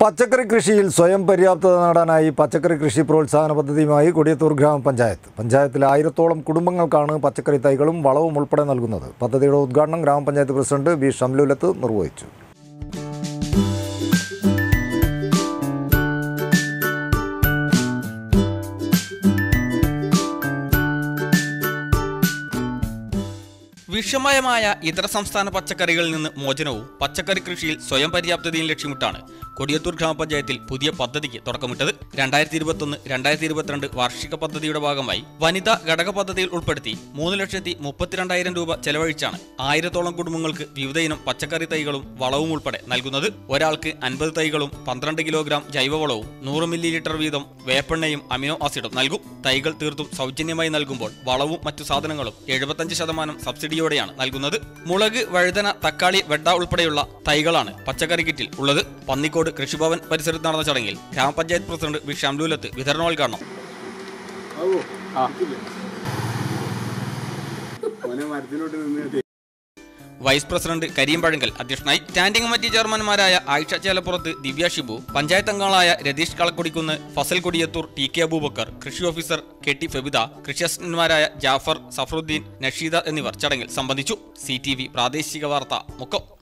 പച്ചക്കറി കൃഷിയിൽ സ്വയം പര്യാപ്തത നേടാനായി പച്ചക്കറി കൃഷി പ്രോത്സാഹന പദ്ധതിയുമായി കൊടിയത്തൂർ ഗ്രാമപഞ്ചായത്തിൽ 1000-ഓളം കുടുംബങ്ങൾക്കാണ് പച്ചക്കറി തൈകളും വളവും ഉൾപ്പെടെ നൽകുന്നത്. പദ്ധതിയുടെ ഉദ്ഘാടനം ഗ്രാമപഞ്ചായത്ത് പ്രസിഡന്റ് വി ഷംലുലത്ത് നിർവഹിച്ചു. വിഷമയമായ ഇതര സംസ്ഥാന പച്ചക്കറികളിൽ നിന്ന് മോചനവും പച്ചക്കറി കൃഷിയിൽ സ്വയം പര്യാപ്തതയും ലക്ഷ്യമിട്ടാണ് കൊടിയത്തൂർ ഗ്രാമപഞ്ചായത്തിൽ പുതിയ പദ്ധതിക്ക് തുടക്കമിട്ടത്. 2021-2022 വാർഷിക പദ്ധതിയുടെ ഭാഗമായി വനിതാ ഘടക പദ്ധതിയിൽ ഉൾപ്പെടുത്തി 3,32,000 രൂപ ചെലവഴിച്ചാണ് 1000-ഓളം കുടുംബങ്ങൾക്ക് വിവിധ ഇനം പച്ചക്കറി തൈകളും വളവും ഉൾപ്പെടെ നൽകുന്നത്. ഒരാൾക്ക് 50 തൈകളും 12 കിലോഗ്രാം ജൈവവളവും 100 മില്ലി വീതം വേപ്പെണ്ണയും അമിനോ ആസിഡും നൽകും. തൈകൾ തീർത്തും സൗജന്യമായി നൽകുമ്പോൾ വളവും മറ്റു സാധനങ്ങളും 75% സബ്സിഡിയോടെയാണ് നൽകുന്നത്. മുളക്, വഴുതന, തക്കാളി, വെണ്ട ഉൾപ്പെടെയുള്ള തൈകളാണ് പച്ചക്കറി കിറ്റിൽ ഉള്ളത്. പന്നിക്കോട് കൃഷിഭവൻ പരിസരത്ത് നടന്ന ചടങ്ങിൽ ഗ്രാമപഞ്ചായത്ത് പ്രസിഡന്റ് വി ഷംലുലത്ത് വിതരണോദ്ഘാടനം. വൈസ് പ്രസിഡന്റ് കരീം പഴങ്കൽ അധ്യക്ഷനായി. സ്റ്റാൻഡിംഗ് കമ്മിറ്റി ചെയർമാൻമാരായ ആയിഷ ചേലപ്പുറത്ത്, ദിവ്യ ഷിബു, പഞ്ചായത്ത് അംഗങ്ങളായ രതീഷ് കളക്കുടിക്കുന്ന്, ഫസൽ കൊടിയത്തൂർ, ടി കെ അബൂബക്കർ, കൃഷി ഓഫീസർ കെ ടി ഫെബിത, കൃഷി അസിസ്റ്റന്റുമാരായ ജാഫർ, സഫറുദ്ദീൻ, നഷീദ എന്നിവർ ചടങ്ങിൽ സംബന്ധിച്ചു. CTV പ്രാദേശിക വാർത്ത മുക്കം.